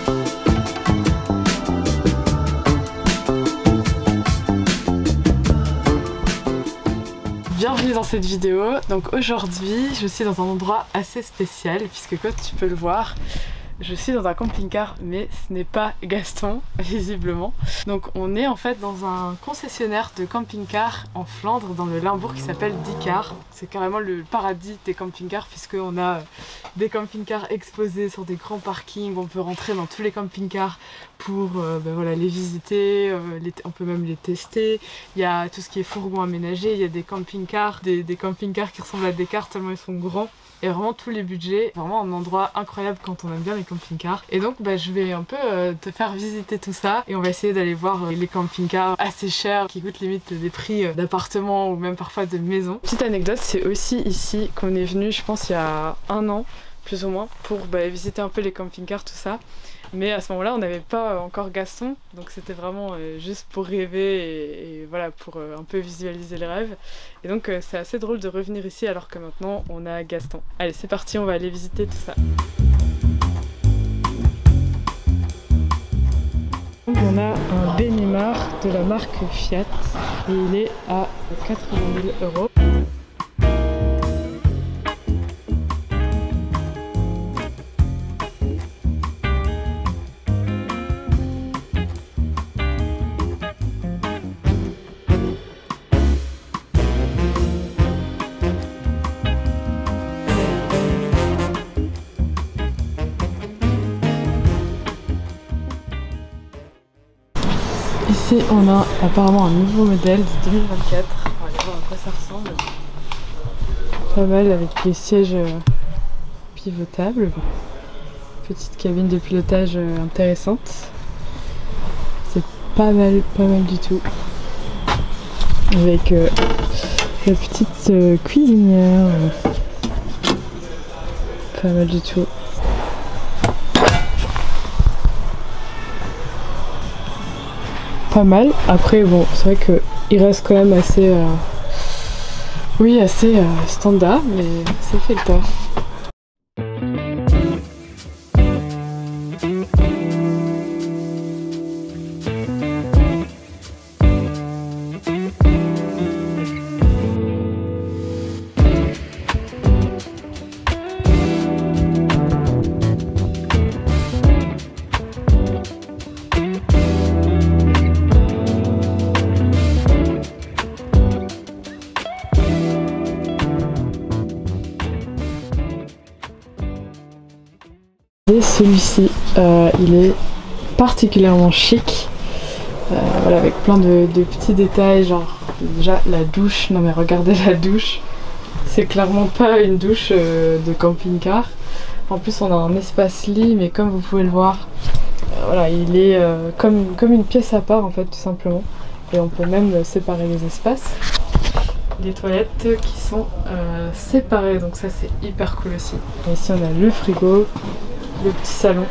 Bienvenue dans cette vidéo. Donc aujourd'hui je suis dans un endroit assez spécial puisque comme tu peux le voir, je suis dans un camping-car, mais ce n'est pas Gaston, visiblement. Donc on est en fait dans un concessionnaire de camping-car en Flandre, dans le Limbourg, qui s'appelle Diccar. C'est carrément le paradis des camping-cars, puisqu'on a des camping-cars exposés sur des grands parkings. On peut rentrer dans tous les camping-cars pour voilà, les visiter, on peut même les tester. Il y a tout ce qui est fourgon aménagé, il y a des camping-cars, des camping-cars qui ressemblent à des cars tellement ils sont grands. Et vraiment tous les budgets, vraiment un endroit incroyable quand on aime bien les camping-cars. Et donc je vais un peu te faire visiter tout ça et on va essayer d'aller voir les camping-cars assez chers qui coûtent limite des prix d'appartements ou même parfois de maisons. Petite anecdote, c'est aussi ici qu'on est venu, je pense il y a un an plus ou moins, pour visiter un peu les camping-cars, tout ça. Mais à ce moment-là, on n'avait pas encore Gaston, donc c'était vraiment juste pour rêver et voilà, pour un peu visualiser les rêves. Et donc c'est assez drôle de revenir ici alors que maintenant on a Gaston. Allez, c'est parti, on va aller visiter tout ça. Donc on a un Benimar de la marque Fiat et il est à 80 000 €. Ici on a apparemment un nouveau modèle de 2024, on va aller voir à quoi ça ressemble. Pas mal avec les sièges pivotables, petite cabine de pilotage intéressante, c'est pas mal du tout. Avec la petite cuisinière, pas mal du tout. Pas mal. Après bon, c'est vrai que il reste quand même assez assez standard, mais ça fait le taf. Celui-ci, il est particulièrement chic, voilà, avec plein de petits détails, genre déjà la douche. Non mais regardez la douche, c'est clairement pas une douche de camping-car. En plus on a un espace lit, mais comme vous pouvez le voir, voilà, il est comme une pièce à part en fait, tout simplement. Et on peut même séparer les espaces. Les toilettes qui sont séparées, donc ça c'est hyper cool aussi. Et ici on a le frigo, le petit salon.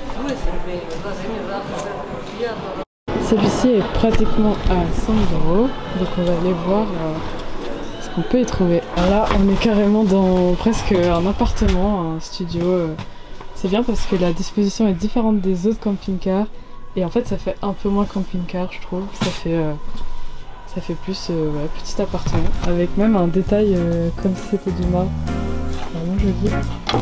Celui-ci est pratiquement à 5 €, donc on va aller voir ce qu'on peut y trouver. Là on est carrément dans presque un appartement, un studio. C'est bien parce que la disposition est différente des autres camping-cars et en fait ça fait un peu moins camping-car, je trouve. Ça fait plus petit appartement, avec même un détail comme si c'était du marbre, vraiment joli.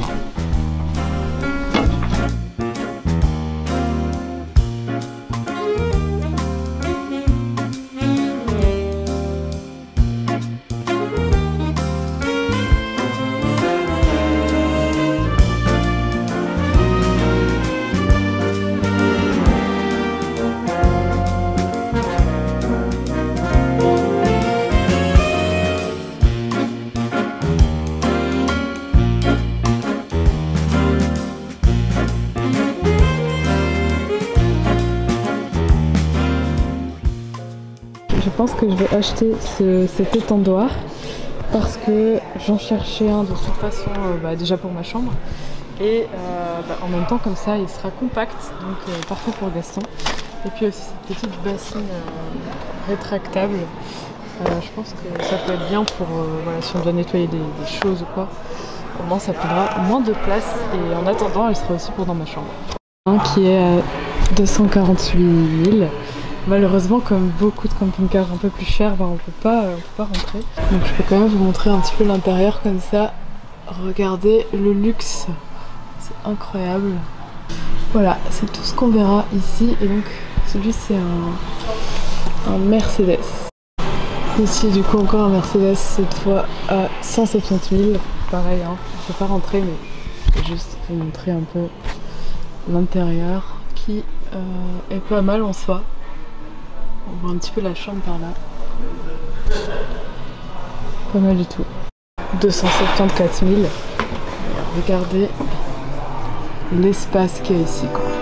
Je pense que je vais acheter cet étendoir parce que j'en cherchais un de toute façon déjà pour ma chambre et en même temps comme ça il sera compact, donc parfait pour Gaston. Et puis aussi cette petite bassine rétractable, je pense que ça peut être bien pour si on doit nettoyer des choses ou quoi, au moins ça prendra moins de place et en attendant elle sera aussi pour dans ma chambre. Un qui est à 248 000. Malheureusement, comme beaucoup de camping-cars un peu plus chers, on peut pas rentrer. Donc je peux quand même vous montrer un petit peu l'intérieur comme ça. Regardez le luxe, c'est incroyable. Voilà, c'est tout ce qu'on verra ici. Et donc celui c'est un Mercedes. Ici du coup encore un Mercedes, cette fois à 170 000. Pareil, hein, je peux pas rentrer mais je vais juste vous montrer un peu l'intérieur qui est pas mal en soi. On voit un petit peu la chambre par là. Pas mal du tout. 274 000. Regardez l'espace qu'il y a ici, quoi.